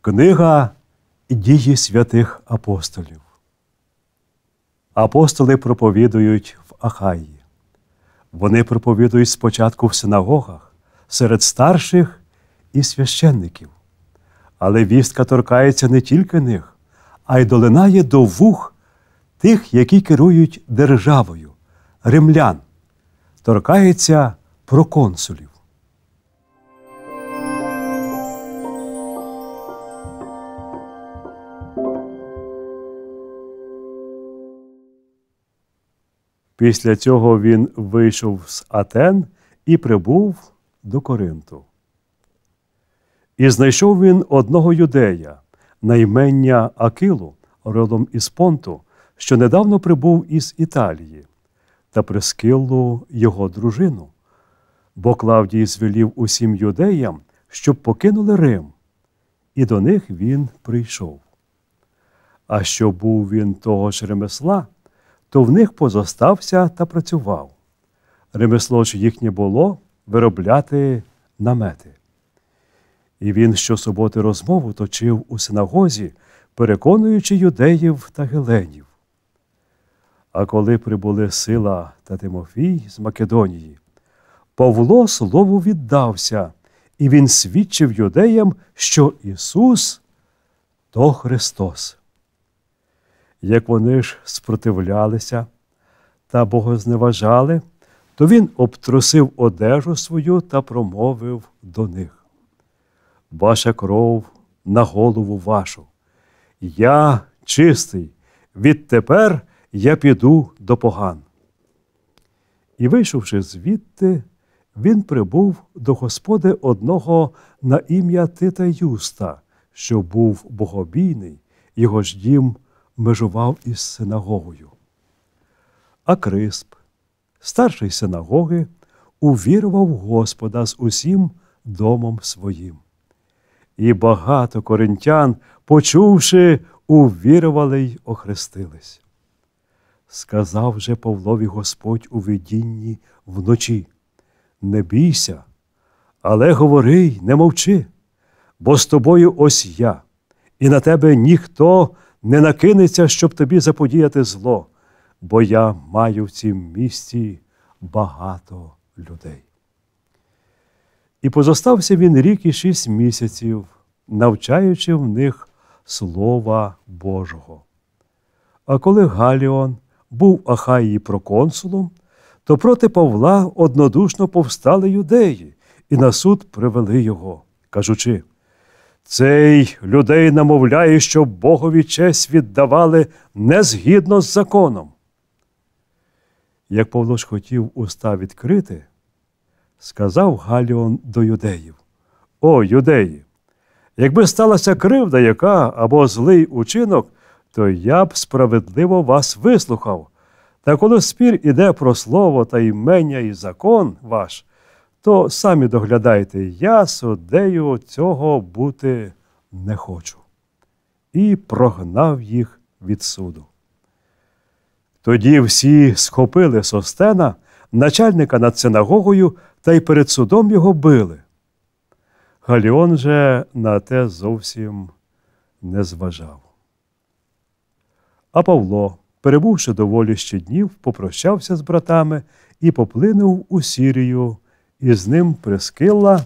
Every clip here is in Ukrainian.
Книга «Дії святих апостолів». Апостоли проповідують в Ахаї. Вони проповідують спочатку в синагогах, серед старших і священників. Але вістка торкається не тільки них, а й долинає до вух тих, які керують державою, римлян. Торкається проконсулів. Після цього він вийшов з Атен і прибув до Коринту. І знайшов він одного юдея, на ім'я Акилу, родом із Понту, що недавно прибув із Італії, та Прискиллу його дружину. Бо Клавдій звелів усім юдеям, щоб покинули Рим, і до них він прийшов. А що був він того ж ремесла, то в них позостався та працював. Ремесло ж їхнє було виробляти намети. І він щосуботи розмову точив у синагозі, переконуючи юдеїв та геленів. А коли прибули Сила та Тимофій з Македонії, Павло слову віддався, і він свідчив юдеям, що Ісус – то Христос. Як вони ж спротивлялися та богозневажали, то він обтрусив одежу свою та промовив до них: «Ваша кров на голову вашу. Я чистий, відтепер я піду до поган». І, вийшовши звідти, він прибув до господи одного на ім'я Тита Юста, що був богобійний, його ж дім межував із синагогою. А Крисп, старший синагоги, увірував в Господа з усім домом своїм. І багато коринтян, почувши, увірували й охрестились. Сказав же Павлові Господь у видінні вночі: «Не бійся, але говори й не мовчи, бо з тобою ось я, і на тебе ніхто не накинеться, щоб тобі заподіяти зло, бо я маю в цім місті багато людей». І позостався він рік і 6 місяців, навчаючи в них Слова Божого. А коли Галіон був Ахаї проконсулом, то проти Павла однодушно повстали юдеї і на суд привели його, кажучи: «Цей людей намовляє, щоб Богові честь віддавали не згідно з законом». Як Павло ж хотів уста відкрити, сказав Галіон до юдеїв: «О, юдеї! Якби сталася кривда яка або злий учинок, то я б справедливо вас вислухав. Та коли спір іде про слово та імення і закон ваш, то самі доглядайте, я суддею цього бути не хочу». І прогнав їх від суду. Тоді всі схопили Состена, начальника над синагогою, та й перед судом його били. Галіон же на те зовсім не зважав. А Павло, перебувши доволі ще днів, попрощався з братами і поплинув у Сірію, і з ним Прискилла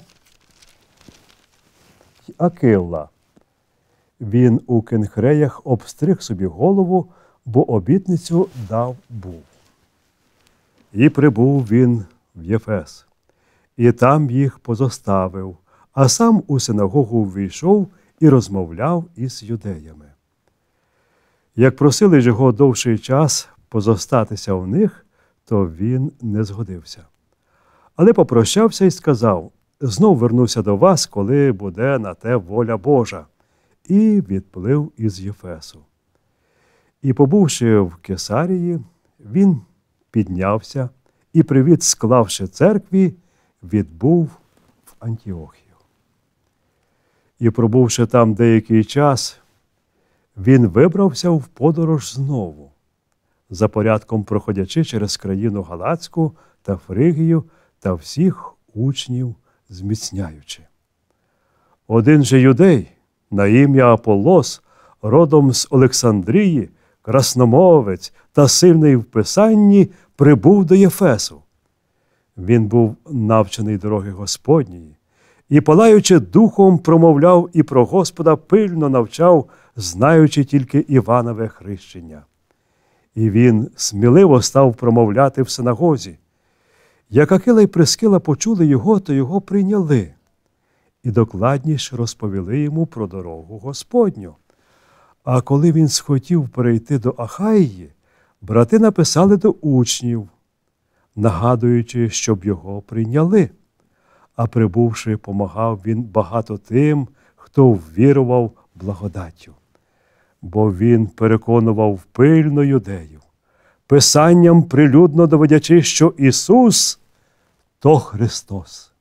й Акилла. Він у Кенхреях обстриг собі голову, бо обітницю дав був. І прибув він в Єфес, і там їх позоставив, а сам у синагогу ввійшов і розмовляв із юдеями. Як просили ж його довший час позостатися у них, то він не згодився. Але попрощався і сказав: «Знов вернуся до вас, коли буде на те воля Божа», і відплив із Єфесу. І, побувши в Кесарії, він піднявся і, привіт склавши церкві, відбув в Антіохію. І, пробувши там деякий час, він вибрався в подорож знову, за порядком проходячи через країну Галатську та Фригію та всіх учнів зміцняючи. Один же юдей, на ім'я Аполлос, родом з Олександрії, красномовець та сильний в писанні, прибув до Єфесу. Він був навчений дороги Господньої і, палаючи духом, промовляв і про Господа пильно навчав, знаючи тільки Іванове хрещення. І він сміливо став промовляти в синагозі. Як Акила й Прискила почули його, то його прийняли і докладніше розповіли йому про дорогу Господню. А коли він схотів перейти до Ахаїї, брати написали до учнів, нагадуючи, щоб його прийняли. А прибувши, помагав він багато тим, хто ввірував благодаттю. Бо він переконував пильно юдеїв, писанням прилюдно доводячи, що Ісус – то Христос.